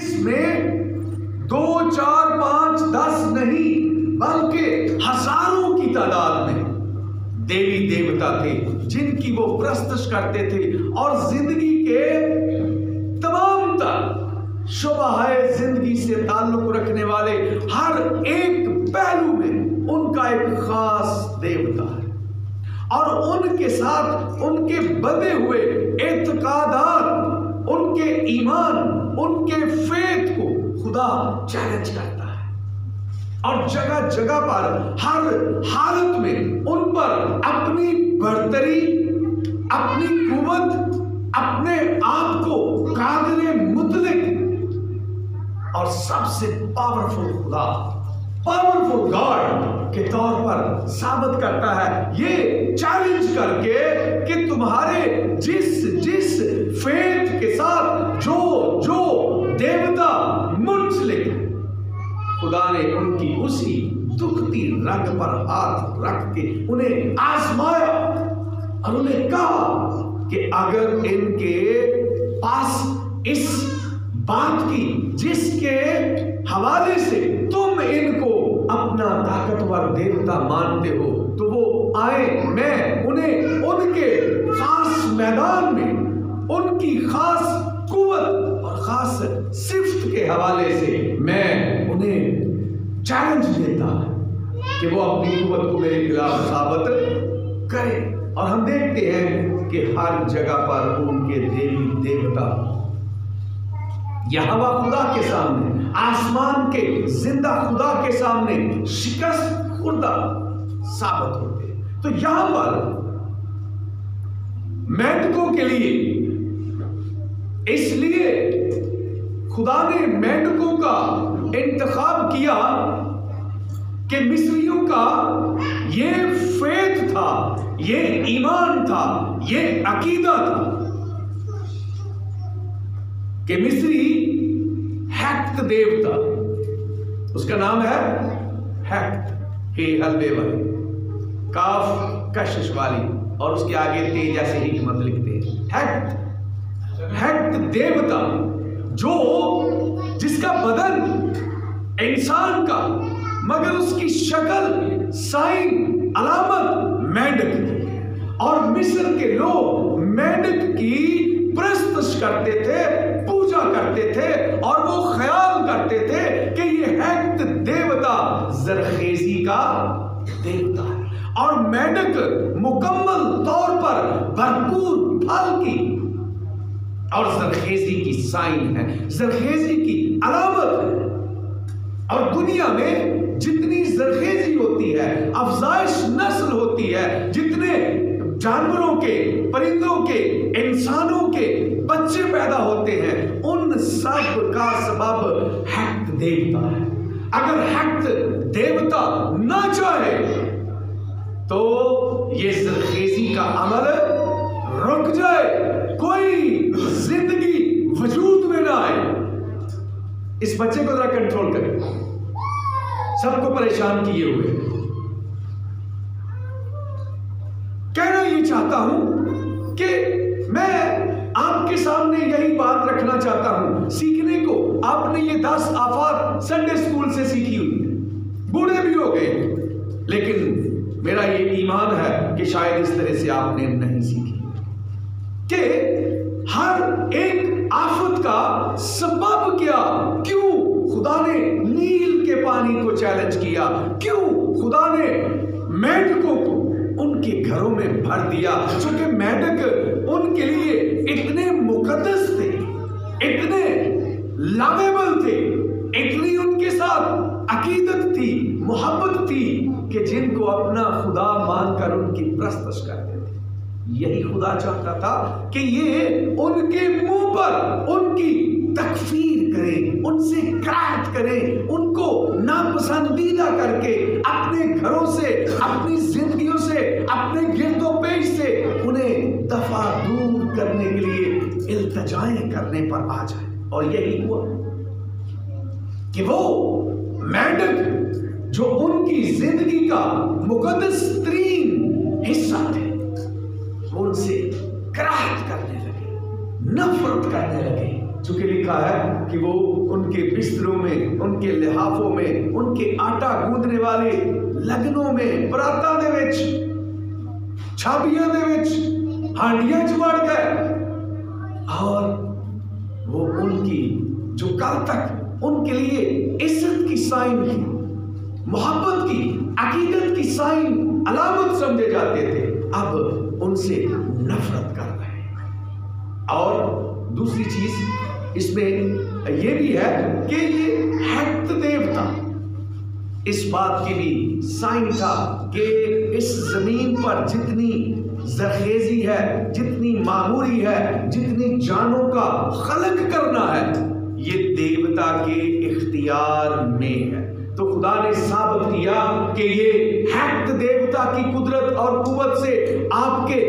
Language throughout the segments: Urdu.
جس میں 2 4 5 10 نہیں بلکہ ہزاروں کی تعداد میں دیوی دیوتا تھے جن کی وہ پرستش کرتے تھے، اور زندگی کے تمام تر شعبہ زندگی سے تعلق رکھنے والے ہر ایک پہلو میں ان کا ایک خاص دیوتا ہے، اور ان کے ساتھ ان کے بدے ہوئے اعتقادات، ان کے ایمان، ان کے فیتھ کو خدا چیلنج کرتا ہے، اور جگہ جگہ پر ہر حالت میں ان پر اپنی برتری، اپنی قوت، اپنے آپ کو قادر مطلق اور سب سے پاورفل خدا، پاورفل گاڈ کے طور پر ثابت کرتا ہے، یہ چیلنج کر کے کہ تمہارے جس فیتھ کے ساتھ جو دیوتا منسلک، خدا نے ان کی اسی دکھتی رگ پر ہاتھ رکھ کے انہیں آزمایا اور انہیں کہا کہ اگر ان کے پاس اس بات کی جس کے حوالے سے تم ان کو اپنا طاقتور دیوتا مانتے ہو تو وہ آئیں، میں انہیں ان کے خاص میدان میں ان کی خاص قوت اور خاص صفت کے حوالے سے میں انہیں چیلنج دیتا ہے کہ وہ اپنی قوت کو میرے خلاف ثابت کرے۔ اور ہم دیکھتے ہیں کہ ہر جگہ پر ان کے دیوی دیوتا یہوہ خدا کے سامنے، آسمان کے زندہ خدا کے سامنے شکست خوردہ ثابت ہوتے ہیں۔ تو یہاں پر مینڈکوں کے لیے، اس لیے خدا نے مینڈکوں کا انتخاب کیا کہ مصریوں کا یہ فیتھ تھا، یہ ایمان تھا، یہ عقیدہ تھا کہ مصری ہیکت دیوتا، اس کا نام ہے ہیکت، ہے حلبے والی، کاف کشش والی، اور اس کے آگے تے جیسے حکمت لکھتے ہیں۔ ہیکت دیوتا جس کا بدن انسان کا مگر اس کی شکل، سائن، علامت مینڈک تھی، اور مصر کے لوگ مینڈک کی پرستش کرتے تھے، پوجا کرتے تھے، اور وہ خیال کرتے تھے کہ یہ ہیکت دیوتا زرخیزی کا دیوتا ہے، اور مینڈک مکمل طور پر بھرپور پھل کی اور زرخیزی کی سائن ہے، زرخیزی کی علامت ہے۔ اور دنیا میں جتنی زرخیزی ہوتی ہے، افزائش نسل ہوتی ہے، جتنے جانوروں کے، پرندوں کے، انسانوں کے بچے پیدا ہوتے ہیں، ان سب کا سبب ہیکت دیوتا ہے۔ اگر ہیکت دیوتا نہ چاہے تو یہ زرخیزی کا عمل رک جائے، کوئی زندگی وجود میں نہ آئے۔ اس بچے کو ذرا کنٹرول کریں، سب کو پریشان کیے ہوئے۔ کہنا یہ چاہتا ہوں کہ میں آپ کے سامنے یہی بات رکھنا چاہتا ہوں، سیکھنے کو آپ نے یہ 10 آفات سنڈے سکول سے سیکھی ہوئی، بوڑھے بھی ہو گئے، لیکن میرا یہ ایمان ہے کہ شاید اس طرح سے آپ نے نہیں سیکھی کہ ہر ایک آفت کا سبب کیا، کیوں خدا نے نیل کے پانی کو چیلنج کیا، کیوں خدا نے مینڈکوں کو ان کے گھروں میں بھر دیا، چونکہ مینڈک ان کے لیے اتنے مقدس تھے، اتنے لاویبل تھے، اتنی ان کے ساتھ عقیدت تھی، محبت تھی کہ جن کو اپنا خدا مان کر ان کی پرستش کرتے تھے۔ یہی خدا چاہتا تھا کہ یہ ان کے منہ پر ان کی تکفیر کریں، ان سے کراہت کریں، ان کو ناپسندیدہ کر کے اپنے گھروں سے، اپنی زندگیوں سے، اپنے گرد و پیش سے انہیں دفع دور کرنے کے لیے التجائیں کرنے پر آ جائیں۔ اور یہی ہوا کہ وہ مینڈک جو ان کی زندگی کا مقدس ترین حصہ تھے، ان سے کراہت کرنے لگے، نفرت کرنے لگے، چونکہ لکھا ہے کہ وہ ان ان کے بستروں میں، ان کے لحافوں میں، ان کے آٹا گوندنے والے لگنوں میں، پراتاں دے وچ، چھابیاں دے وچ، ہانڈیاں چ وڑ گئے، اور وہ ان کی جو کل تک ان کے لیے عزت کی سائن تھی، محبت کی، عقیدت کی سائن، علامت سمجھے جاتے تھے، اب ان سے نفرت کر رہے ہیں۔ اور دوسری چیز اس میں یہ بھی ہے کہ یہ ہیکت دیوتا، اس بات کی بھی سائن تھا کہ اس زمین پر جتنی زرخیزی ہے، جتنی معموری ہے، جتنی جانوں کا خلق کرنا ہے، یہ دیوتا کے اختیار میں ہے۔ تو خدا نے ثابت کیا کہ یہ ہیکت دیوتا کی قدرت اور قوت سے آپ کے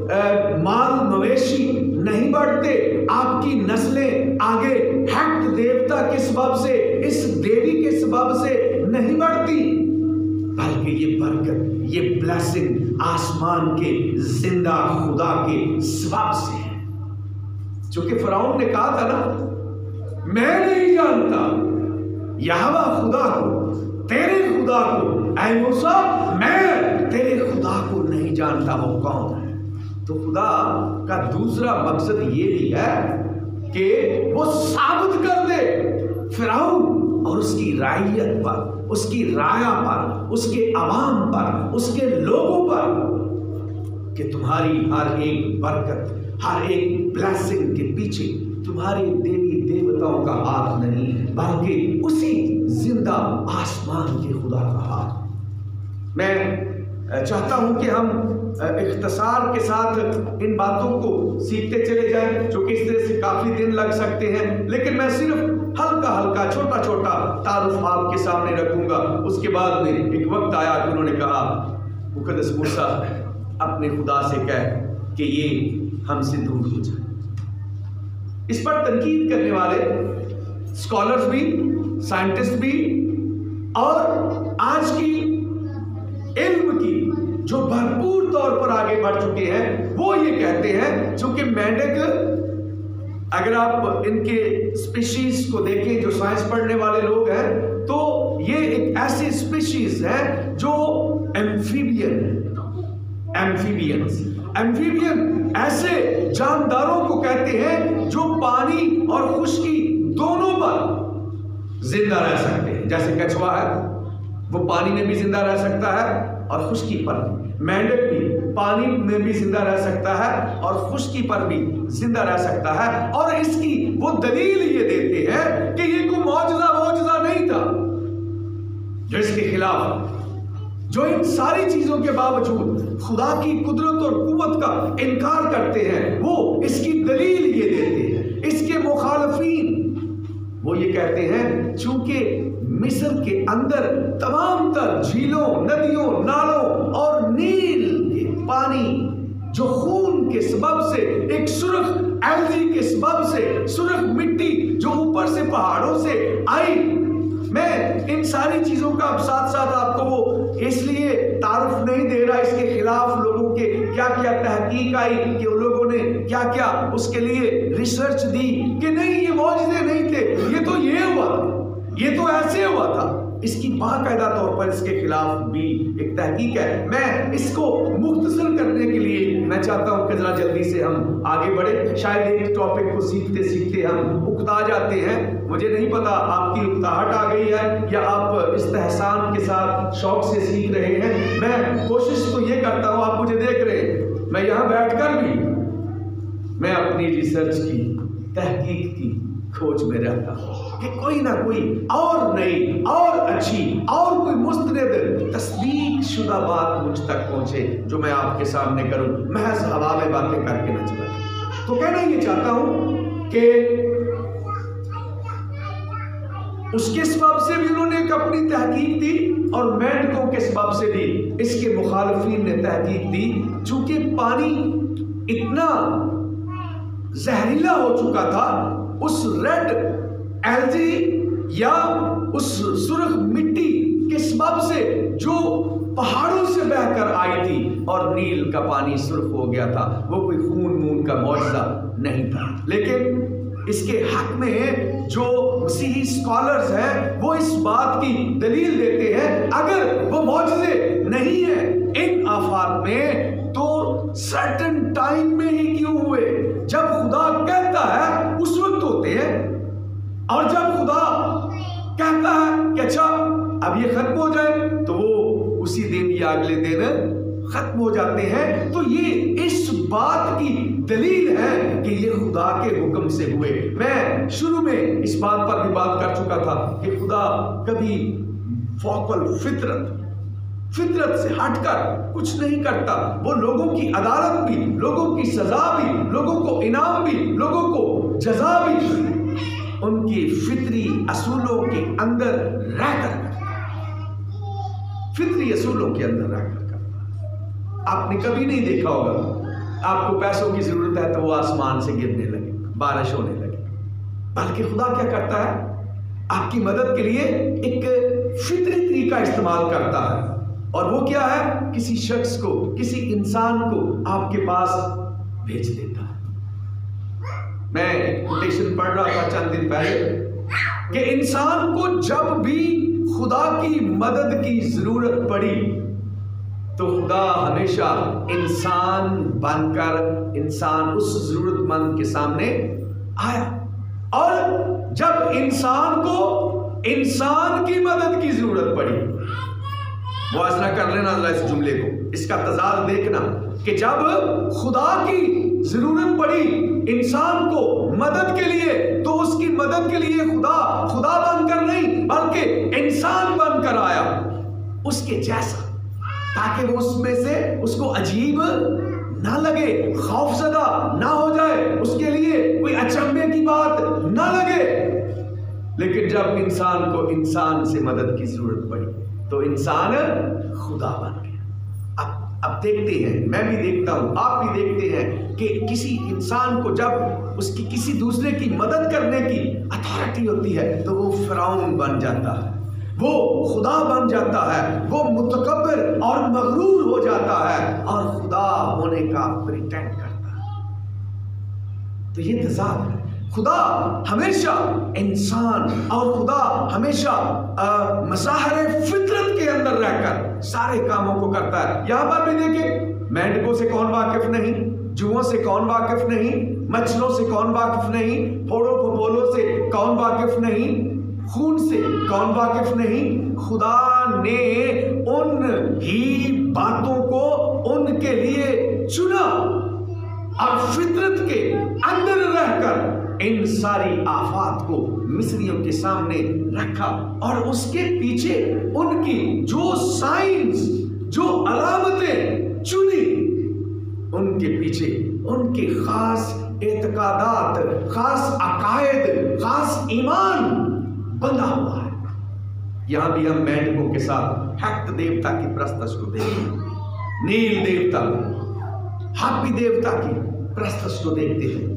مال مویشی نہیں بڑھتے، آپ کی نسلیں آگے ہیکت دیوتا کے سبب سے، اس دیوی کے سبب سے نہیں بڑھتی، بلکہ یہ برکت، یہ بلیسنگ آسمان کے زندہ خدا کے سبب سے ہے۔ چونکہ فرعون نے کہا تھا نا، میں نہیں جانتا یہوہ خدا کو، تیرے خدا کو، اے موسیٰ میں تیرے خدا کو نہیں جانتا وہ کون ہے۔ تو خدا کا دوسرا مقصد یہ بھی ہے کہ وہ ثابت کر دے فرعون اور اس کی رعیت پر، اس کی رعایا پر، اس کے عوام پر، اس کے لوگوں پر، کہ تمہاری ہر ایک برکت، ہر ایک بلیسنگ کے پیچھے تمہارے دیوی دیوتاؤں کا ہاتھ نہیں، بلکہ اسی زندہ آسمان کے خدا کا ہاتھ۔ میں چاہتا ہوں کہ ہم اختصار کے ساتھ ان باتوں کو سیکھتے چلے جائیں، جو کہ اس طرح سے کافی دن لگ سکتے ہیں، لیکن میں صرف ہلکا ہلکا چھوٹا چھوٹا تعارف آپ کے سامنے رکھوں گا۔ اس کے بعد میں ایک وقت آیا کہ انہوں نے کہا، مقدس موسیٰ اپنے خدا سے کہہ کہ یہ ہم سے دور ہو جائے۔ اس پر تنقید کرنے والے اسکالرز بھی، سائنٹسٹ بھی، اور آج کی علم کی جو بھرپور طور پر آگے بڑھ چکے ہیں، وہ یہ کہتے ہیں چونکہ مینڈک، اگر آپ ان کے اسپیشیز کو دیکھیں جو سائنس پڑھنے والے لوگ ہیں، تو یہ ایک ایسی اسپیشیز ہے جو ایمفیبین ہے۔ ایمفیبین ایسے جانداروں کو کہتے ہیں جو پانی اور خشکی دونوں پر زندہ رہ سکتے ہیں۔ جیسے کچھوا ہے، وہ پانی میں بھی زندہ رہ سکتا ہے اور خشکی پر بھی۔ مینڈک بھی پانی میں بھی زندہ رہ سکتا ہے اور خشکی پر بھی زندہ رہ سکتا ہے، اور اس کی وہ دلیل یہ دیتے ہیں کہ یہ کوئی معجزہ نہیں تھا جو اس کے خلاف، جو ان ساری چیزوں کے باوجود خدا کی قدرت اور قوت کا انکار کرتے ہیں، وہ اس کی دلیل یہ دیتے ہیں۔ اس کے مخالفین وہ یہ کہتے ہیں چونکہ مصر کے اندر تمام تر جھیلوں، ندیوں، نالوں اور نیل کے پانی جو خون کے سبب سے، ایک سرخ الگی کے سبب سے، سرخ مٹی جو اوپر سے پہاڑوں سے آئی، میں ان ساری چیزوں کا اب ساتھ ساتھ آپ کو وہ اس لیے تعارف نہیں دے رہا، اس کے خلاف لوگوں کے کیا کیا تحقیق آئی کہ ان لوگوں نے کیا کیا اس کے لیے ریسرچ دی کہ نہیں یہ معجزے نہیں تھے، یہ تو یہ ہوا تھا، یہ تو ایسے ہوا تھا۔ اس کی باقاعدہ طور پر اس کے خلاف بھی ایک تحقیق ہے۔ میں اس کو مختصر کرنے کے لیے میں چاہتا ہوں کہ ذرا جلدی سے ہم آگے بڑھیں۔ شاید ایک ٹاپک کو سیکھتے سیکھتے ہم اکتا جاتے ہیں، مجھے نہیں پتا آپ کی اکتاہٹ آ گئی ہے یا آپ استحسان کے ساتھ شوق سے سیکھ رہے ہیں۔ میں کوشش تو یہ کرتا ہوں، آپ مجھے دیکھ رہے ہیں، میں یہاں بیٹھ کر بھی میں اپنی ریسرچ کی، تحقیق کی کھوج میں رہتا ہوں کہ کوئی نہ کوئی اور نئی اور اچھی اور کوئی مستند تصدیق شدہ بات مجھ تک پہنچے جو میں آپ کے سامنے کروں، محض ہوا میں باتیں کر کے نہ چلا۔ تو کہنا یہ چاہتا ہوں کہ اس کے سبب سے بھی انہوں نے ایک اپنی تحقیق دی، اور مینڈکوں کے سبب سے بھی اس کے مخالفین نے تحقیق دی، چونکہ پانی اتنا زہریلا ہو چکا تھا اس ریڈ الگی یا اس سرخ مٹی کے سبب سے جو پہاڑوں سے بہ کر آئی تھی اور نیل کا پانی سرخ ہو گیا تھا، وہ کوئی خون کا معجزہ نہیں تھا۔ لیکن اس کے حق میں جو مسیحی اسکالرز ہیں وہ اس بات کی دلیل دیتے ہیں اگر وہ معجزے نہیں ہیں ان آفات میں تو سرٹن ٹائم میں ہی کیوں ہوئے؟ جب خدا کہتا ہے اس وقت ہوتے ہیں، اور جب خدا کہتا ہے کہ اچھا اب یہ ختم ہو جائے تو وہ اسی دن یا اگلے دن ختم ہو جاتے ہیں۔ تو یہ اس بات کی دلیل ہے کہ یہ خدا کے حکم سے ہوئے۔ میں شروع میں اس بات پر بھی بات کر چکا تھا کہ خدا کبھی فوق الفطرت سے ہٹ کر کچھ نہیں کرتا۔ وہ لوگوں کی عدالت بھی، لوگوں کی سزا بھی، لوگوں کو انعام بھی، لوگوں کو جزا بھی ان کی فطری اصولوں کے اندر رہ کر فطری اصولوں کے اندر رہ کر کرتا۔ آپ نے کبھی نہیں دیکھا ہوگا آپ کو پیسوں کی ضرورت ہے تو وہ آسمان سے گرنے لگے، بارش ہونے لگے، بلکہ خدا کیا کرتا ہے؟ آپ کی مدد کے لیے ایک فطری طریقہ استعمال کرتا ہے، اور وہ کیا ہے؟ کسی شخص کو، کسی انسان کو آپ کے پاس بھیج دیتا ہے۔ میں ایک کوٹیشن پڑھ رہا تھا چند دن پہلے کہ انسان کو جب بھی خدا کی مدد کی ضرورت پڑی تو خدا ہمیشہ انسان بن کر انسان اس ضرورت مند کے سامنے آیا، اور جب انسان کو انسان کی مدد کی ضرورت پڑی، موازنہ کر لینا ذرا اس جملے کو، اس کا تضاد دیکھنا کہ جب خدا کی ضرورت پڑی انسان کو مدد کے لیے تو اس کی مدد کے لیے خدا بن کر نہیں بلکہ انسان بن کر آیا اس کے جیسا، تاکہ وہ اس میں سے اس کو عجیب نہ لگے، خوف زدہ نہ ہو جائے، اس کے لیے کوئی اچنبھے کی بات نہ لگے۔ لیکن جب انسان کو انسان سے مدد کی ضرورت پڑی تو انسان خدا بن گیا۔ اب دیکھتے ہیں، میں بھی دیکھتا ہوں، آپ بھی دیکھتے ہیں کہ کسی انسان کو جب اس کی کسی دوسرے کی مدد کرنے کی اتھارٹی ہوتی ہے تو وہ فرعون بن جاتا ہے، وہ خدا بن جاتا ہے، وہ متکبر اور مغرور ہو جاتا ہے اور خدا ہونے کا پریٹینڈ کرتا ہے۔ تو یہ تضاد ہے۔ خدا ہمیشہ انسان اور خدا ہمیشہ مظاہر فطرت کے اندر رہ کر سارے کاموں کو کرتا ہے۔ یہاں پر بھی دیکھیں، مینڈکوں سے کون واقف نہیں، جوؤں سے کون واقف نہیں، مچھروں سے کون واقف نہیں، پھوڑوں پھپولوں سے کون واقف نہیں، خون سے کون واقف نہیں۔ خدا نے ان ہی باتوں کو ان کے لیے چنا اور فطرت کے اندر رہ کر ان ساری آفات کو مصریوں کے سامنے رکھا، اور اس کے پیچھے ان کی جو سائنس، جو علامتیں چنی، ان کے پیچھے ان کے خاص اعتقادات، خاص عقائد، خاص ایمان بندھا ہوا ہے۔ یہاں بھی ہم مینڈکوں کے ساتھ ہیکت دیوتا کی پرستش کو دیکھتے ہیں، نیل دیوتا، ہاپی دیوتا کی پرستش کو دیکھتے ہیں۔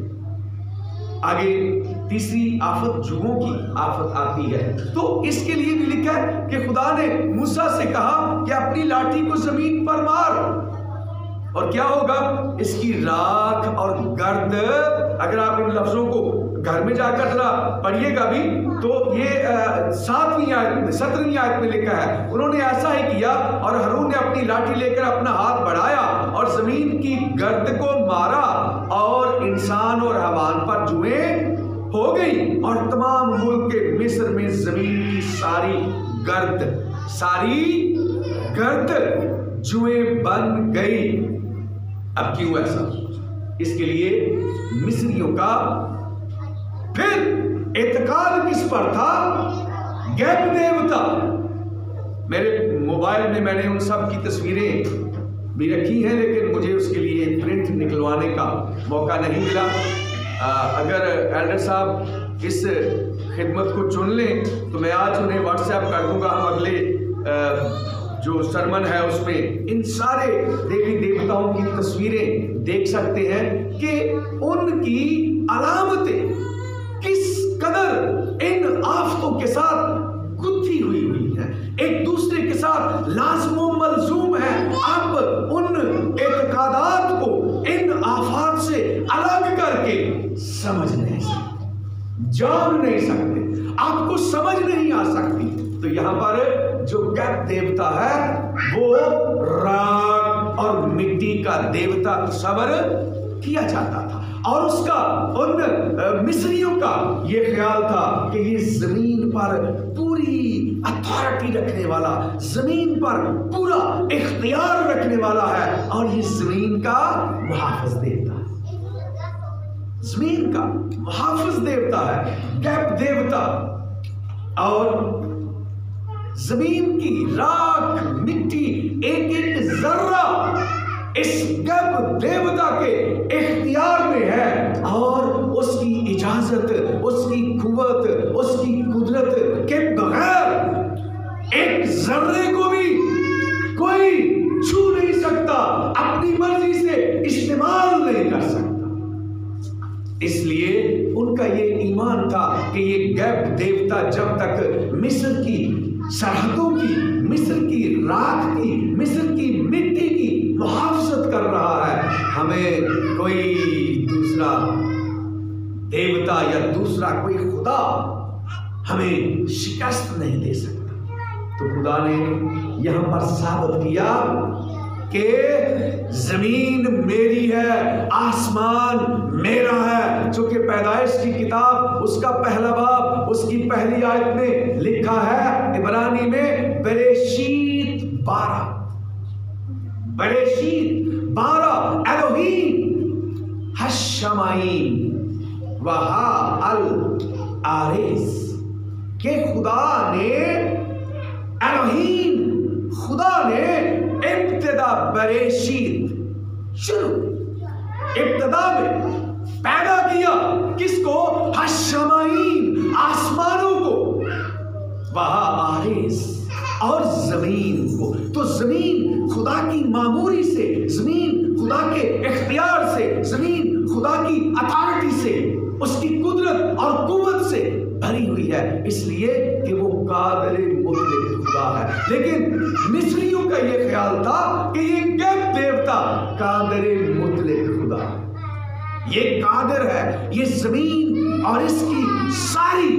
آگے تیسری آفت جوؤں کی آفت آتی ہے، تو اس کے لیے بھی لکھا ہے کہ خدا نے موسیٰ سے کہا کہ اپنی لاٹھی کو زمین پر مار، اور کیا ہوگا؟ اس کی راکھ اور گرد، اگر آپ ان لفظوں کو گھر میں جا کر ذرا پڑھیے گا بھی تو یہ 17ویں آیت میں لکھا ہے، انہوں نے ایسا ہی کیا اور ہارون نے اپنی لاٹھی لے کر اپنا ہاتھ بڑھایا اور زمین کی گرد کو مارا اور انسان اور حیوان پر جوئیں ہو گئی، اور تمام ملک کے مصر میں زمین کی ساری گرد جوئیں بن گئی۔ اب کیوں ایسا؟ اس کے لیے مصریوں کا پھر اعتقاد کس پر تھا؟ گیب دیوتا۔ میرے موبائل میں نے ان سب کی تصویریں بھی رکھی ہیں، لیکن مجھے اس کے لیے پرنٹ نکلوانے کا موقع نہیں ملا۔ اگر ایلڈر صاحب اس خدمت کو چن لیں تو میں آج انہیں واٹس ایپ کر دوں گا، ہم اگلے جو سرمن ہے اس میں ان سارے دیوی دیوتاؤں کی تصویریں دیکھ سکتے ہیں کہ ان کی علامتیں کس قدر ان آفتوں کے ساتھ گتھی ہوئی ہیں، ایک دوسرے کے ساتھ لازم و ملزوم ہیں۔ آپ ان اعتقادات کو ان آفات سے الگ کر کے سمجھ نہیں سکتے، جان نہیں سکتے، آپ کو سمجھ نہیں آ سکتی. تو یہاں پر جو گیپ دیوتا ہے وہ راک اور مٹی کا دیوتا تصور کیا جاتا تھا. اور اس کا ان مصریوں کا یہ خیال تھا کہ یہ زمین پر پوری اتھارٹی رکھنے والا، زمین پر پورا اختیار رکھنے والا ہے، اور یہ زمین کا محافظ دیوتا ہے. زمین کا محافظ دیوتا ہے گیپ دیوتا. اور زمین کی راکھ مٹی ایک ایک ذرہ اس گیپ دیوتا کے اختیار میں ہے، اور اس کی اجازت، اس کی قوت، اس کی قدرت کے بغیر ایک ذرے کو بھی کوئی چھو نہیں سکتا، اپنی مرضی سے استعمال نہیں کر سکتا. اس لیے ان کا یہ ایمان تھا کہ یہ گیپ دیوتا جب تک مصر کی سرحدوں کی، مصر کی راکھ کی، مصر کی مٹی کی محافظت کر رہا ہے، ہمیں کوئی دوسرا دیوتا یا دوسرا کوئی خدا ہمیں شکست نہیں دے سکتا. تو خدا نے یہاں پر ثابت کیا کہ زمین میری ہے، آسمان میرا ہے. چونکہ پیدائش کی کتاب اس کا پہلا باب اس کی پہلی آیت میں لکھا ہے عبرانی میں بریشیت 12 الوہیم ہشمائیم وہا الارض، کہ خدا نے الوہیم، خدا نے ابتدا بریشیت شروع ابتدا میں پیدا کیا کس کو؟ ہشمائیم، آسمانوں کو، وہاں آرز، اور زمین کو. تو زمین خدا کی معموری سے، زمین خدا کے اختیار سے، زمین خدا کی اتھارٹی سے، اس کی قدرت اور قوت سے بھری ہوئی ہے، اس لیے کہ وہ قادر مطلق خدا ہے. لیکن مصریوں کا یہ خیال تھا کہ یہ گیپ دیوتا قادر مطلق خدا ہے، یہ قادر ہے، یہ زمین اور اس کی ساری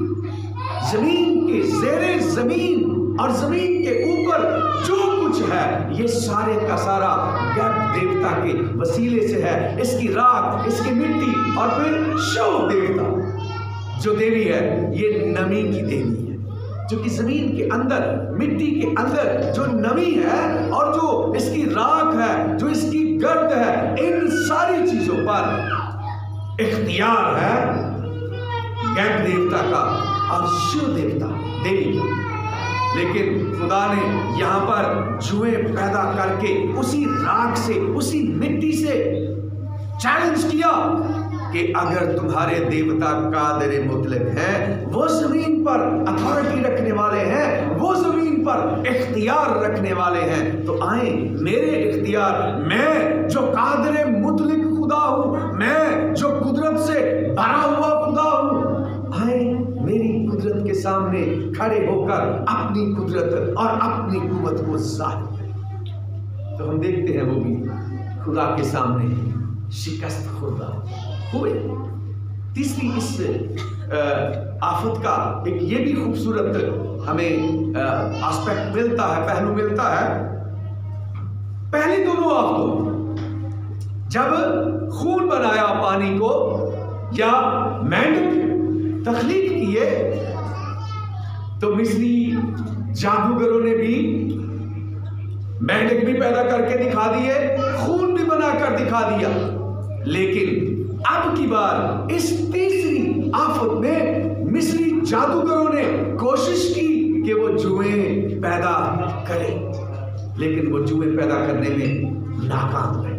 زمین کے زیر زمین اور زمین کے اوپر جو کچھ ہے یہ سارے کا سارا گیپ دیوتا کے وسیلے سے ہے. اس کی راکھ، اس کی مٹی، اور پھر شو دیوتا جو دیوی ہے یہ نمی کی دیوی ہے، جو کہ زمین کے اندر، مٹی کے اندر جو نمی ہے اور جو اس کی راکھ ہے، جو اس کی گرد ہے، ان ساری چیزوں پر اختیار ہے گیپ دیوتا کا اور شو دیوتا دیوی کا. لیکن خدا نے یہاں پر جوئیں پیدا کر کے اسی راکھ سے، اسی مٹی سے چیلنج کیا کہ اگر تمہارے دیوتا قادر مطلق ہیں، وہ زمین پر اتھارٹی رکھنے والے ہیں، وہ زمین پر اختیار رکھنے والے ہیں، تو آئیں میرے اختیار، میں جو قادر مطلق خدا ہوں، میں جو قدرت سے بھرا ہوا خدا ہوں، آئیں میری قدرت کے سامنے کھڑے ہو کر اپنی قدرت اور اپنی قوت کو ظاہر کریں. تو ہم دیکھتے ہیں وہ بھی خدا کے سامنے شکست خوردہ ہوئے. تیسری اس آفت کا ایک یہ بھی خوبصورت ہمیں آسپیکٹ ملتا ہے، پہلو ملتا ہے. پہلی دونوں آفتوں جب خون بنایا پانی کو یا مینڈک تخلیق کیے تو مصری جادوگروں نے بھی مینڈک بھی پیدا کر کے دکھا دیے، خون بھی بنا کر دکھا دیا. لیکن اب کی بار اس تیسری آفت میں مصری جادوگروں نے کوشش کی کہ وہ جوئیں پیدا کریں، لیکن وہ جوئیں پیدا کرنے میں ناکام ہوئے.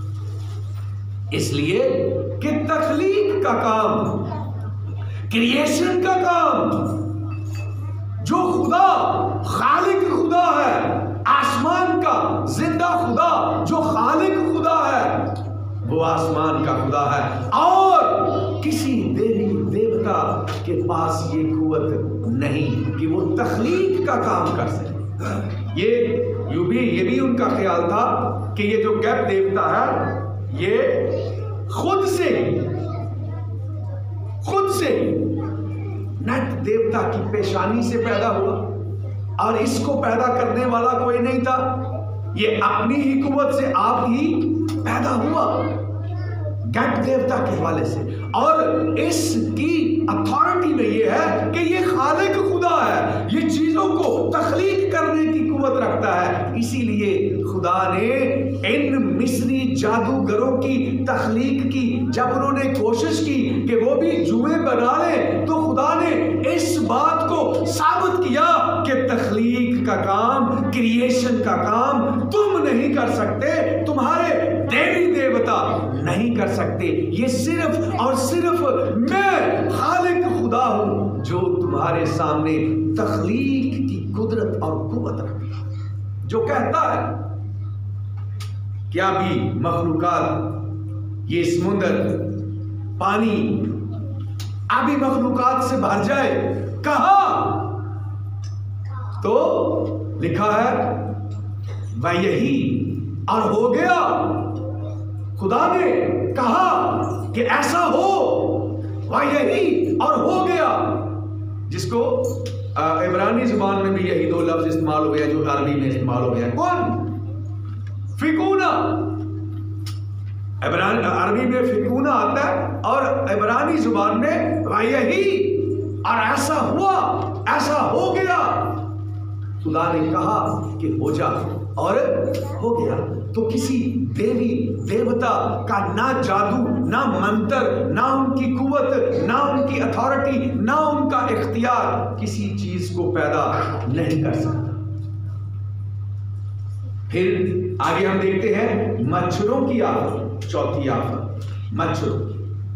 اس لیے کہ تخلیق کا کام، کریشن کا کام، جو خدا خالق خدا ہے، آسمان کا زندہ خدا جو خالق خدا ہے، وہ آسمان کا خدا ہے، اور کسی دیوی دیوتا کے پاس یہ قوت نہیں کہ وہ تخلیق کا کام کر سکے. یہ بھی ان کا خیال تھا کہ یہ جو گیپ دیوتا ہے یہ خود سے नट देवता की पेशानी से पैदा हुआ और इसको पैदा करने वाला कोई नहीं था, ये अपनी ही कुव्वत से आप ही पैदा हुआ, गट देवता के हवाले से। और इसकी अथॉरिटी में ये है कि ये खालिक खुदा है, ये चीजों को तख्लीक करने की कुव्वत रखता है। इसीलिए खुदा ने इन मिस्री जादूगरों की तख्लीक की, जब उन्होंने कोशिश की कि वो भी जुए बना लें, तो खुदा ने इस बात को साबित किया कि तख्लीक का काम, क्रिएशन का काम तुम नहीं कर सकते, तुम्हारे देवी देवता नहीं कर सकते, ये सिर्फ और सिर्फ मैं खालिक खुदा हूं जो तुम्हारे सामने तख्लीक की कुदरत और कुव्वत रखता है, जो कहता है क्या भी मखलूकात, ये समुंदर, पानी, अभी मखलूकात से भर जाए, कहा तो लिखा है वह यही और हो गया। खुदा ने कहा कि ऐसा हो, वह यही और हो गया, जिसको इब्रानी जुबान में भी यही दो लफ्ज इस्तेमाल हो गया जो अरबी में इस्तेमाल हो गया। कौन? फिकूना। अरबी में फिकूना आता है और इब्रानी जुबान में वह यही और ऐसा हुआ, ऐसा हो गया। खुदा ने कहा कि हो जा और हो गया। तो किसी देवी देवता का ना जादू, ना मंत्र, ना उनकी कुव्वत, ना उनकी अथॉरिटी, ना उनका इख्तियार किसी चीज को पैदा नहीं कर सकता। फिर आगे हम देखते हैं मच्छरों की आफत, चौथी आफत मच्छरों की।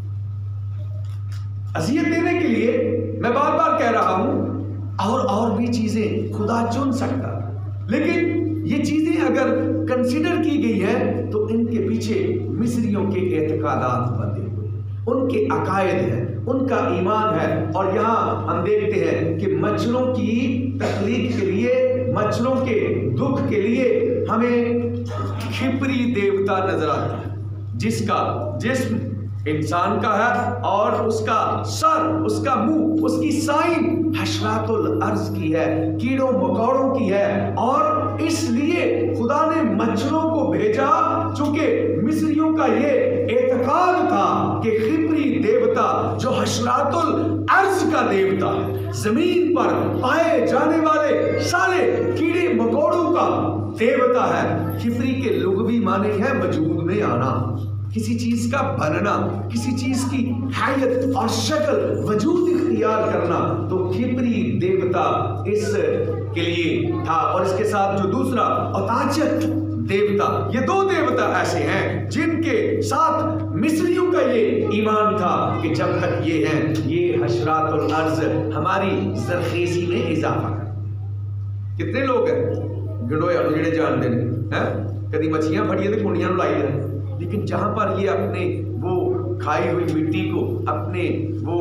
अज़ियत देने के लिए मैं बार बार कह रहा हूं और भी चीजें खुदा चुन सकता, लेकिन ये चीजें अगर कंसीडर की गई है तो इनके पीछे मिस्रियों के एतकादात बंधे हुए हैं, उनके अकायद हैं, उनका ईमान है। और यहाँ हम देखते हैं कि मच्छरों की तख्लीक के लिए, मच्छरों के दुख के लिए हमें खिपरी देवता नजर आता है, जिसका जिस्म इंसान का है और उसका सर, उसका मुंह, उसकी साइन हशरातुल अर्ज की है, कीड़ों मकोड़ों की है। और इसलिए खुदा ने मच्छरों को भेजा, चूंकि मिस्रियों का ये एतकाद था कि खिपरी देवता जो हशरातुल अर्ज का देवता है, जमीन पर पाए जाने वाले सारे कीड़े मकोड़ों का देवता है। खिपरी के लुग़वी माने है वजूद में आना, किसी चीज का बनना, किसी चीज की हैयत और शक्ल, वजूद इख्तियार करना। तो खिपरी देवता इस के लिए था। और इसके साथ जो दूसरा अताचत देवता, ये दो देवता ऐसे हैं जिनके साथ मिस्रियों का ये ईमान था कि जब तक ये हैं, ये हशरातुल अर्ज हमारी जरखेजी में इजाफा कर। कितने लोग हैं गंडोए जेड़े जानते हैं, कभी मछलियां फड़िए तो कुंडियां लाई जाए, लेकिन जहां पर ये अपने वो खाई हुई मिट्टी को अपने वो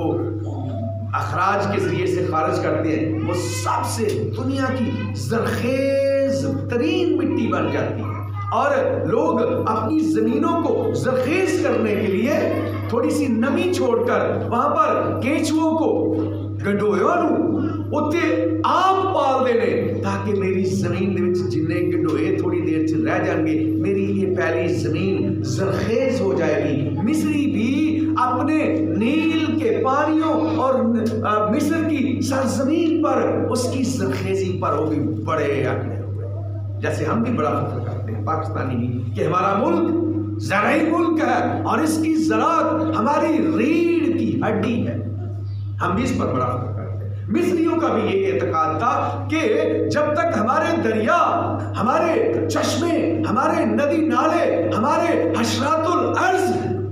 अखराज के जरिए से खारिज करते हैं, वो सबसे दुनिया की जरखेज तरीन मिट्टी बन जाती है। और लोग अपनी जमीनों को जरखेज करने के लिए थोड़ी सी नमी छोड़कर वहां पर केचुओं को गंडोया उत्ते आप पाल देने, ताकि मेरी जमीन दे विच जिन्ने गंडोए थोड़ी देर च रह जाएंगे, मेरी ये पहली जमीन जरखेज हो जाएगी। मिस्री भी अपने नील के पानियों और मिस्र की सरजमीन पर, उसकी जरखेजी पर वो भी बड़े अगले हुए। जैसे हम भी बड़ा फख्र करते हैं पाकिस्तानी भी कि हमारा मुल्क ज़राई मुल्क है और इसकी ज़राअत हमारी रीढ़ की हड्डी है, हम भी इस पर बड़ा फख्र करते हैं। मिस्रियों का भी ये एतकाद था कि जब तक हमारे दरिया, हमारे चश्मे, हमारे नदी नाले, हमारे हशरातुल अर्ज,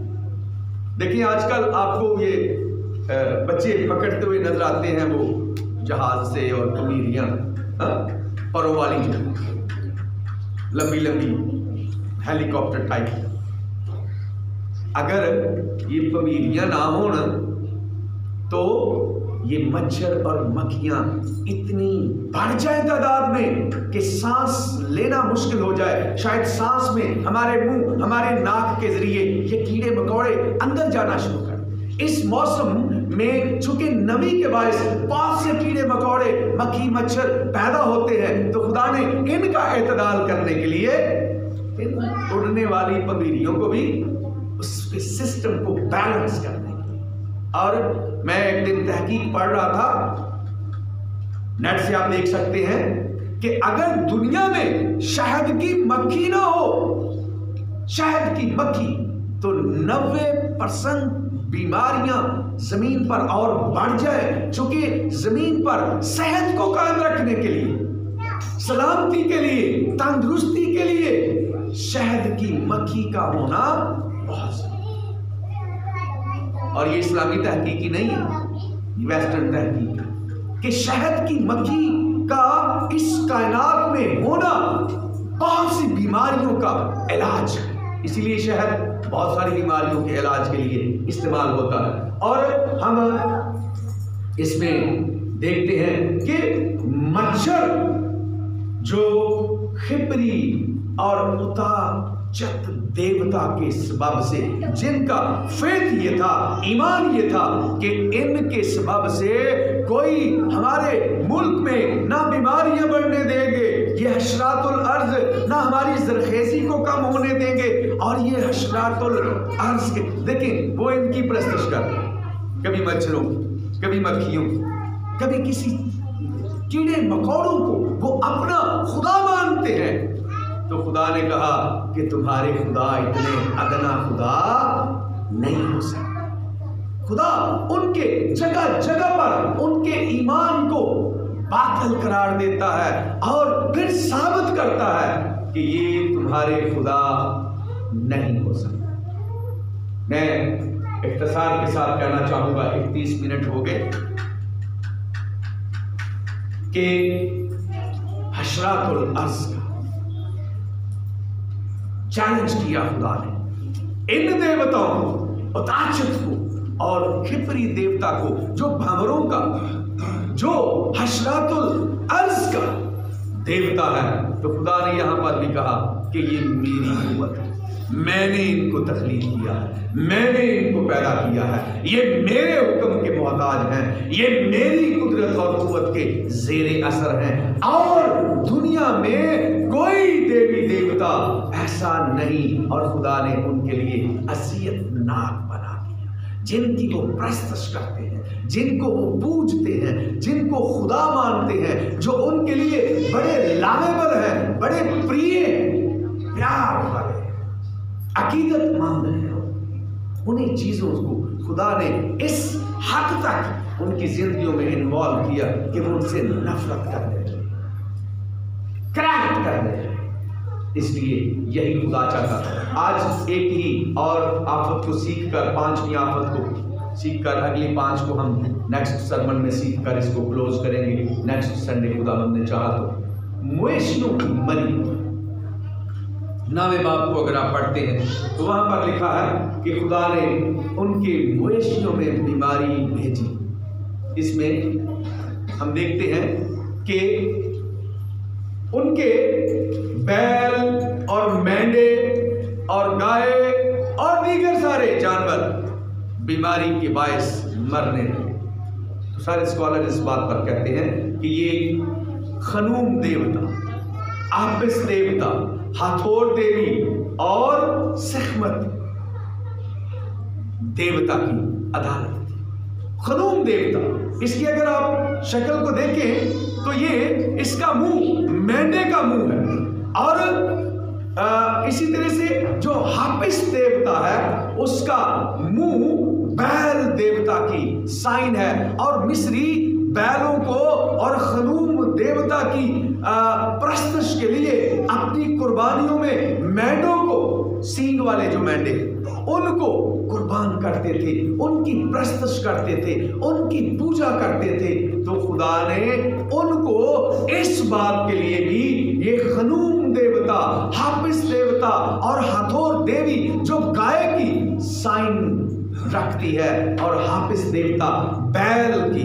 देखिए आजकल आपको ये बच्चे पकड़ते हुए नजर आते हैं वो जहाज से, और कमीरियां परों वाली जो लंबी लंबी हेलीकॉप्टर टाइप, अगर ये पमीरियां ना होन तो ये मच्छर और मक्खियां इतनी बढ़ जाए तादाद में कि सांस लेना मुश्किल हो जाए। शायद सांस में हमारे मुंह, हमारे नाक के जरिए ये कीड़े मकोड़े अंदर जाना शुरू कर। इस मौसम میں چونکہ نمی کے باعث بہت سے کیڑے مکوڑے مکھی مچھر پیدا ہوتے ہیں، تو خدا نے ان کا اعتدال کرنے کے لیے ان اڑنے والی پنگھیڑیوں کو بھی اس کے سسٹم کو بیلنس کرنے کے لیے. اور میں ایک دن تحقیق پڑھ رہا تھا، نیٹ سے آپ دیکھ سکتے ہیں کہ اگر دنیا میں شہد کی مکھی نہ ہو، شہد کی مکھی، تو 90% بیماریاں زمین پر اور بڑھ جائے. چونکہ زمین پر صحت کو قائم رکھنے کے لیے، سلامتی کے لیے، تندرستی کے لیے شہد کی مکھی کا ہونا بہت ضروری ہے. اور یہ اسلامی تحقیق ہی نہیں ہے، ویسٹرن تحقیق ہے کہ شہد کی مکھی کا اس کائنات میں ہونا بہت سی بیماریوں کا علاج ہے. اسی لیے شہد بہت ساری بیماریوں کے علاج کے لیے استعمال ہوتا ہے. اور ہم اس میں دیکھتے ہیں کہ مچھر جو خپری اور اتاچت دیوتا کے سبب سے، جن کا فیت یہ تھا، ایمان یہ تھا کہ ان کے سبب سے کوئی ہمارے ملک میں نہ بیماریاں بڑھنے دیں گے، یہ حشرات الارض نہ ہماری زرخیزی کو کم ہونے دیں گے. اور یہ حشرات الارض کے دیکھیں وہ ان کی پرستش کرتے ہیں، کبھی مچھروں، کبھی مکھیوں، کبھی کسی کیڑے مکوڑوں کو وہ اپنا خدا مانتے ہیں. تو خدا نے کہا کہ تمہارے خدا اتنے ادنا خدا نہیں ہو سکتے. خدا ان کے جگہ جگہ پر ان کے ایمان کو باطل قرار دیتا ہے اور پھر ثابت کرتا ہے کہ یہ تمہارے خدا نہیں ہو سکتا. میں اختصار کے ساتھ کہنا چاہوں گا، 31 منٹ ہو گئے، کہ حشرات الارض کا چیلنج کیا خدا نے ان دیوتاؤں کو، اتاچت کو اور خپری دیوتا کو، جو بھنوروں کا، جو حشرات الارض کا دیوتا ہے. تو خدا نے یہاں پر بھی کہا کہ یہ میری قوت ہے، میں نے ان کو تخلیق کیا ہے، میں نے ان کو پیدا کیا ہے، یہ میرے حکم کے محتاج ہیں، یہ میری قدرت اور قوت کے زیر اثر ہیں. اور دنیا میں کوئی دیوی دیوتا ایسا نہیں. اور خدا نے ان کے لیے اذیت ناک بنا دیا، جن کی وہ پرستش کرتے ہیں، جن کو وہ پوجتے ہیں، جن کو خدا مانتے ہیں، جو ان کے لیے بڑے لائبل ہیں، بڑے پریے ہیں، پیار والے ہیں، عقیدت مند ہیں. انہیں چیزوں کو خدا نے اس حد تک ان کی زندگیوں میں انوالو کیا کہ وہ ان سے نفرت کرنے لگے، کریکٹ کرنے لگے. اس لیے یہی خدا چاہتا ہے. آج ایک ہی اور آفت کو سیکھ کر، 5ویں آفت کو سیکھ کر، اگلی 5 کو ہم نیکسٹ سرمن میں سیکھ کر اس کو کلوز کریں گے نیکسٹ سنڈے خدا بند نے چاہا تو. مویشیوں کی مری، نامے باب کو اگر آپ پڑھتے ہیں تو وہاں پر لکھا ہے کہ خدا نے ان کے مویشیوں میں بیماری بھیجی. اس میں ہم دیکھتے ہیں کہ ان کے بیل اور مینڈے اور گائے اور دیگر سارے جانور بیماری کے باعث مرنے لگے. تو سارے اسکالر اس بات پر کہتے ہیں کہ یہ خنوم دیوتا، آپس دیوتا، ہاتھور دیوی اور سخمت دیوتا کی عدالت تھی. خنوم دیوتا، اس کی اگر آپ شکل کو دیکھیں تو یہ اس کا منہ مینڈے کا منہ ہے، اور اسی طرح سے جو ہاپس دیوتا ہے اس کا منہ بیل دیوتا کی سائن ہے. اور مصری بیلوں کو اور خنوم دیوتا کی پرستش کے لیے اپنی قربانیوں میں مینڈوں کو، سینگ والے جو مینڈے ان کو قربان کرتے تھے، ان کی پرستش کرتے تھے، ان کی پوجا کرتے تھے. تو خدا نے ان کو اس بات کے لیے بھی یہ خنوم دیوتا، ہاپس دیوتا اور ہتھور دیوی جو گائے کی سائن رکھتی ہے اور ہاپس دیوتا بیل کی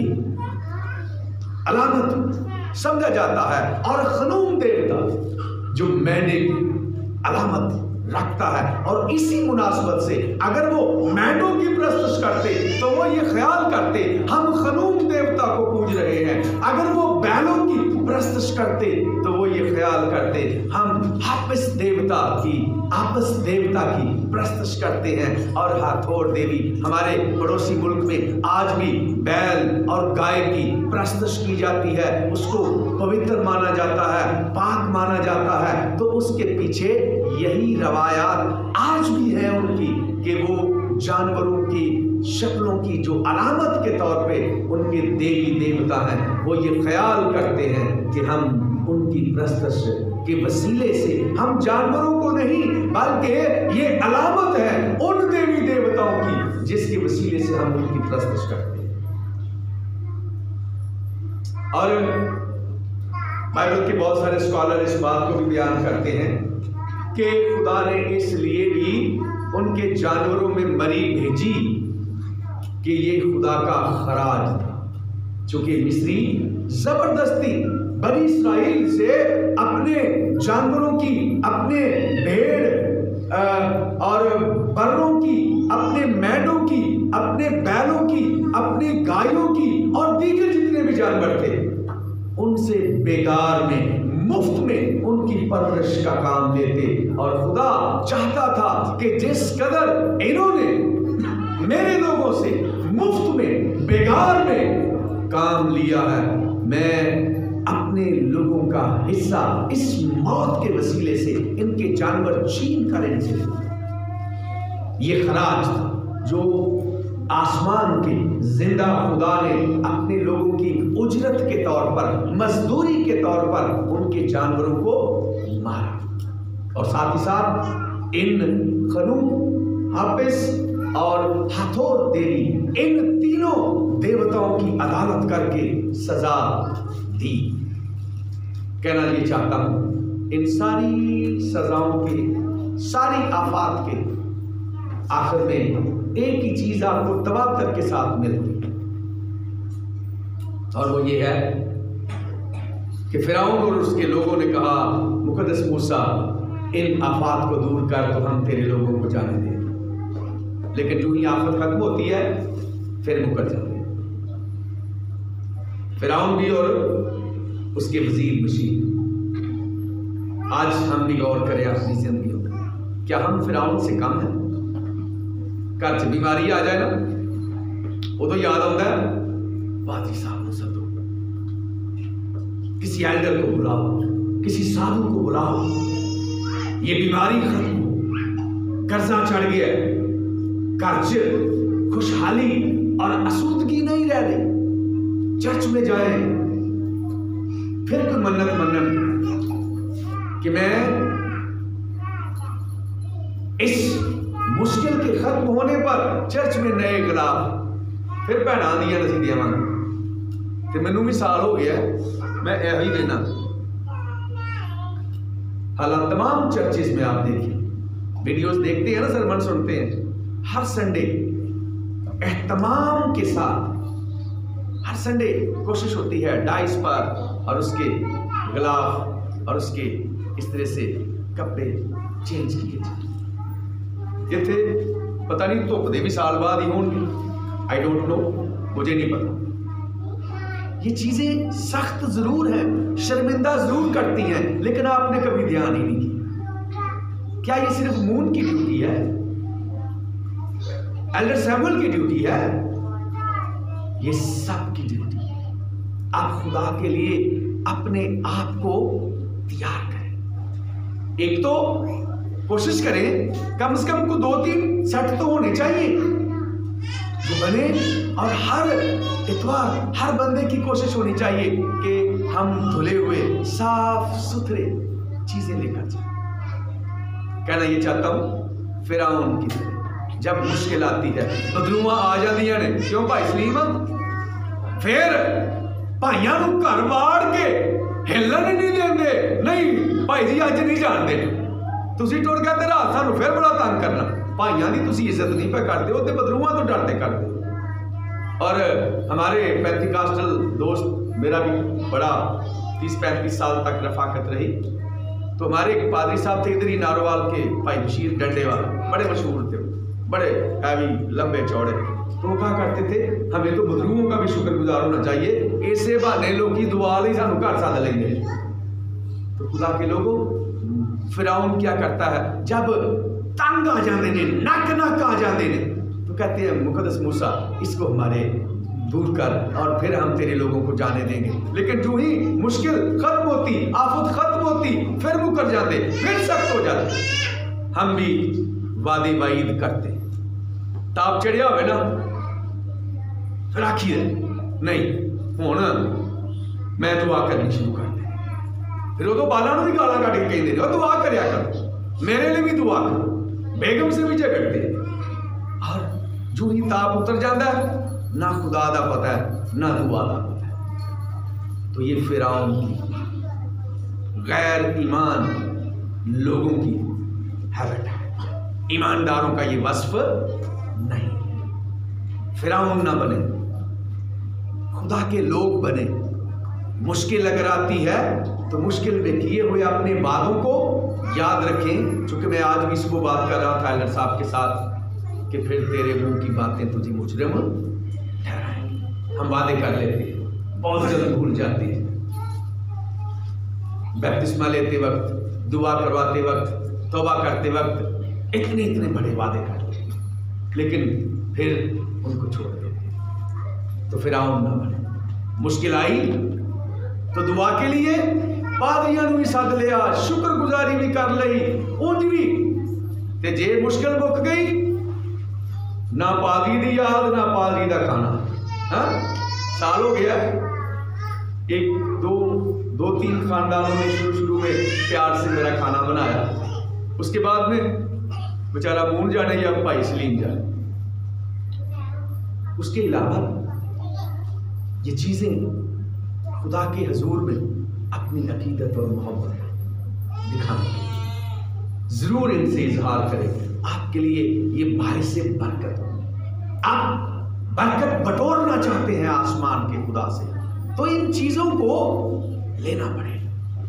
علامت سمجھا جاتا ہے، اور خنوم دیوتا جو مینڈے کی علامت رکھتا ہے. اور اسی مناسبت سے اگر وہ مینڈوں کی پرستش کرتے تو وہ یہ خیال کرتے ہم خنوم دیوتا کو پوج رہے ہیں. اگر وہ بیلوں کی پرستش کرتے تو وہ یہ خیال کرتے ہم آپس دیوتا کی پرستش کرتے ہیں. اور ہاتھوڑ دیوی ہمارے پڑوسی ملک میں آج بھی بیل اور گائے کی پرستش کی جاتی ہے. اس کو پوتر مانا جاتا ہے, پاک مانا جاتا ہے. تو اس کے پیچھے یہی روایات آج بھی ہیں ان کی کہ وہ جانوروں کی شکلوں کی جو علامت کے طور پہ ان کے دیوی دیوتا ہیں, وہ یہ خیال کرتے ہیں کہ ہم ان کی پرستش کے وسیلے سے ہم جانوروں کو نہیں بلکہ یہ علامت ہے ان دیوی دیوتاؤں کی جس کے وسیلے سے ہم ان کی پرستش کرتے ہیں. اور بائبل کے بہت سارے اسکالر اس بات کو بھی بیان کرتے ہیں کہ خدا نے اس لیے بھی ان کے جانوروں میں مری بھیجی کہ یہ خدا کا خراج تھا. چونکہ مصری زبردستی بنی اسرائیل سے اپنے جانوروں کی, اپنے بھیڑ اور بروں کی, اپنے مینڈوں کی, اپنے بیلوں کی, اپنے گایوں کی اور دیگر جتنے بھی جانور تھے ان سے بیگار میں مفت میں ان کی پرورش کا کام لیتے. اور خدا چاہتا تھا کہ جس قدر انہوں نے میرے لوگوں سے مفت میں بیگار میں کام لیا ہے, میں اپنے لوگوں کا حصہ اس موت کے وسیلے سے ان کے جانور چھین کر ان سے. یہ خراج تھا جو آسمان کے زندہ خدا نے اپنے لوگوں کی اجرت کے طور پر, مزدوری کے طور پر ان کے جانوروں کو مارا. اور ساتھ ہی ساتھ ان خنوم, ہاپس اور ہاتھور دیوی, ان تینوں دیوتاؤں کی عدالت کر کے سزا دی. کہنا یہ چاہتا ہوں ان ساری سزاؤں کے, ساری آفات کے آخر میں ایک ہی چیز آپ کو تواتر کے ساتھ ملتی, اور وہ یہ ہے کہ فرعون اور اس کے لوگوں نے کہا مقدس موسیٰ ان آفات کو دور کر تو ہم تیرے لوگوں کو جانے دیں. لیکن جو ہی آفت ختم ہوتی ہے پھر مکر جاتے ہیں. فرعون بھی اور اس کے وزیر مشیر. آج ہم بھی غور کریں اپنی زندگیوں میں, کیا ہم فرعون سے کم ہیں؟ گھر سے بیماری آ جائے نا وہ تو یاد آتا ہے پادری صاحب کو سدو, کسی ایلڈر کو بلاؤ, کسی سادھو کو بلاؤ, یہ بیماری ختم ہو, قرضہ چڑھ گیا, گھر خوشحالی اور آسودگی نہیں رہ رہی. چرچ میں جائیں, پھر کوئی منت منن کہ میں اس مشکل کے ختم ہونے پر چرچ میں نئے گلاب, پھر بہنا دیا نسی دیا من کہ مینوں بھی سال ہو گیا میں یہی دینا. حالانکہ تمام چرچز میں آپ دیکھیں ویڈیوز دیکھتے ہیں نا, سرمن سنتے ہیں, ہر سنڈے اہتمام کے ساتھ ہر سنڈے کوشش ہوتی ہے ڈائس پر اور اس کے غلاف اور اس کے اس طرح سے کپڑے چینج کیے جائیں. یہ تھے پتہ نہیں تو دے بھی سال بعد ہی ہوں گے, آئی ڈونٹ نو, مجھے نہیں پتا. یہ چیزیں سخت ضرور ہیں, شرمندہ ضرور کرتی ہیں, لیکن آپ نے کبھی دھیان ہی نہیں کیا. کیا یہ صرف مون کی ڈیوٹی ہے, ایلڈر سیمول کی ڈیوٹی ہے؟ یہ سب کی ڈیوٹی ہے. آپ خدا کے لیے اپنے آپ کو تیار کریں. ایک تو کوشش کریں کم سے کم کو 2-3 سیٹ تو ہونے چاہیے جو بنے, اور ہر اتوار ہر بندے کی کوشش ہونی چاہیے کہ ہم دھلے ہوئے صاف ستھرے چیزیں لے کر جائیں. کہنا یہ چاہتا ہوں فرعون کی طرح جب مشکل آتی ہے بدلواں آ جاندیاں نے, کیوں بھائی سلیم, پھر بھائیاں نو گھر واڑ کے ہلن نہیں دیندے, نہیں بھائی جی اج نہیں جان دے, تسی ٹر کے تے رات سانو پھر بڑا تنگ کرنا. بھائیاں دی تسی عزت نہیں پہ کرتے ہو تے بدلواں تو ڈرتے کرتے. اور ہمارے پینتیکاسٹل دوست, میرا بھی بڑا 30-35 سال تک رفاقت رہی, تو ہمارے ایک پادری صاحب تھے ادھر ہی ناروال کے، بھائی بشیر ڈنڈے والا، بڑے مشہور تھے، بڑے ہیوی لمبے چوڑے. تو وہ کہا کرتے تھے ہمیں تو بدروؤں کا بھی شکر گزار ہونا چاہیے، ایسے بہانے لوگ کی دعا لی سانو گھر ساتھ لیں گے. تو خدا کے لوگوں فرعون کیا کرتا ہے جب تنگ آ جاندے نے، نک نک آ جاندے نے، تو کہتے ہیں مقدس موسیٰ اس کو ہمارے دور کر اور پھر ہم تیرے لوگوں کو جانے دیں گے. لیکن جو ہی مشکل ختم ہوتی، آفت ختم ہوتی، پھر مکر جاتے، پھر سخت ہو جاتے. ہم بھی وعدے وعید کرتے، تاپ چڑھیا ہوئے نا پھر آکھی ہے نہیں ہوں میں دعا کرنی شروع کر دیں. پھر وہ تو بالا بھی گالا کٹ کے کہیں دے دعا کریا کر، میرے لیے بھی دعا کر، بیگم سے بھی جھگڑتے. اور جو ہی تاپ اتر جاتا ہے نہ خدا دا پتہ ہے نہ دعا دا پتہ ہے. تو یہ فرعون کی غیر ایمان لوگوں کی ہیبٹ ہے، ایمانداروں کا یہ وصف نہیں. فرعون نہ بنے، خدا کے لوگ بنے. مشکل اگر آتی ہے تو مشکل میں کیے ہوئے اپنے وعدوں کو یاد رکھیں. چونکہ میں آج بھی صبح بات کر رہا تھا ایلر صاحب کے ساتھ کہ پھر تیرے منہ کی باتیں تجھے مجرم ٹھہرائیں. ہم وعدے کر لیتے ہیں، بہت جلد بھول جاتے ہیں. بپتسمہ لیتے وقت، دعا کرواتے وقت، توبہ کرتے وقت اتنے بڑے وعدے کر لیتے ہیں، لیکن پھر ان کو چھوڑ دیتے ہیں. تو فرعون نہ بنے. مشکل آئی تو دعا کے لیے پادریاں بھی سد لیا، شکر گزاری بھی کر لئی، اونج بھی تے جے مشکل مک گئی نہ پادری دی یاد نہ پادری دا کھانا. ہاں سال ہو گیا، ایک دو تین خاندانوں نے شروع میں پیار سے میرا کھانا بنایا، اس کے بعد میں بیچارہ مون جانے یا بھائی سلیم جانے. اس کے علاوہ یہ چیزیں خدا کے حضور میں اپنی عقیدت اور محبت دکھانے ضرور ان سے اظہار کریں. آپ کے لیے یہ باعث برکت، آپ برکت بٹورنا چاہتے ہیں آسمان کے خدا سے، تو ان چیزوں کو لینا پڑے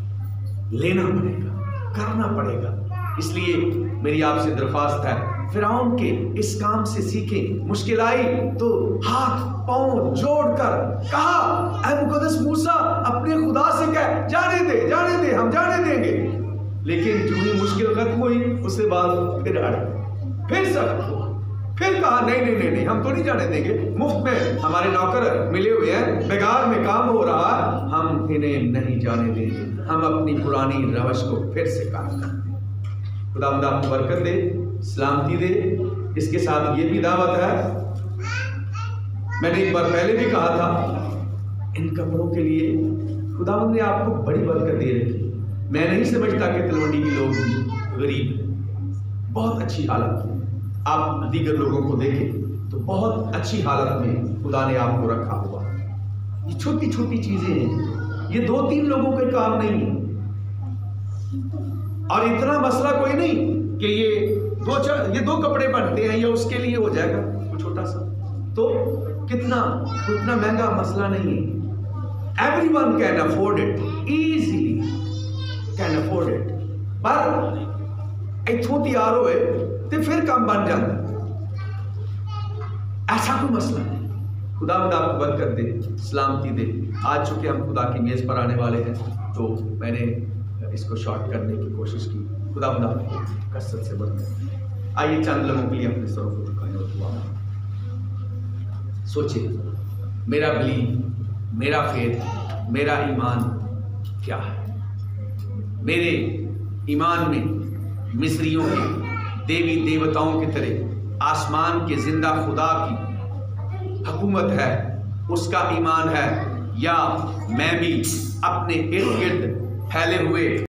گا، کرنا پڑے گا. اس لیے میری آپ سے درخواست ہے فرعون کے اس کام سے سیکھیں. مشکل آئی تو ہاتھ پاؤں جوڑ کر کہا اے مقدس موسیٰ اپنے خدا سے کہہ جانے دے ہم جانے دیں گے. لیکن جو ہی مشکل ختم ہوئی اس کے بعد پھر اڑ پھر سخت ہوا، پھر کہا نہیں ہم تو نہیں جانے دیں گے، مفت میں ہمارے نوکر ملے ہوئے ہیں، بیگار میں کام ہو رہا، ہم انہیں نہیں جانے دیں گے، ہم اپنی پرانی روش کو پھر سے کام کرتے ہیں. خدا آپ کو برکت دے، سلامتی دے. اس کے ساتھ یہ بھی دعوت ہے، میں نے ایک بار پہلے بھی کہا تھا، ان کپڑوں کے لیے خدا نے آپ کو بڑی برکت دے رکھی. میں نہیں سمجھتا کہ تلونڈی کے لوگ غریب ہیں، بہت اچھی حالت میں. آپ دیگر لوگوں کو دیکھیں تو بہت اچھی حالت میں خدا نے آپ کو رکھا ہوا. یہ چھوٹی چھوٹی چیزیں ہیں، یہ 2-3 لوگوں کے کام نہیں ہے، اور اتنا مسئلہ کوئی نہیں کہ یہ 2 کپڑے بنتے ہیں یا اس کے لیے ہو جائے گا وہ چھوٹا سا، تو کتنا مہنگا مسئلہ نہیں ہے. Everyone can afford it, easily can afford it. پر اتھوں تیار ہوئے تو پھر کام بن جاتا، ایسا کوئی مسئلہ نہیں. خدا آپ کو برکت دے، سلامتی دے. آج چونکہ ہم خدا کی میز پر آنے والے ہیں تو میں نے اس کو شارٹ کرنے کی کوشش کی. خدا کثرت سے برکت. آئیے چند لمحوں کے لیے اپنے سروں کو جھکائیں اور دعا کریں. سوچیں میرا بلیف، میرا فیتھ، میرا ایمان کیا ہے. میرے ایمان میں مصریوں کے دیوی دیوتاؤں کی طرح آسمان کے زندہ خدا کی حکومت ہے، اس کا ایمان ہے، یا میں بھی اپنے ارد گرد پھیلے ہوئے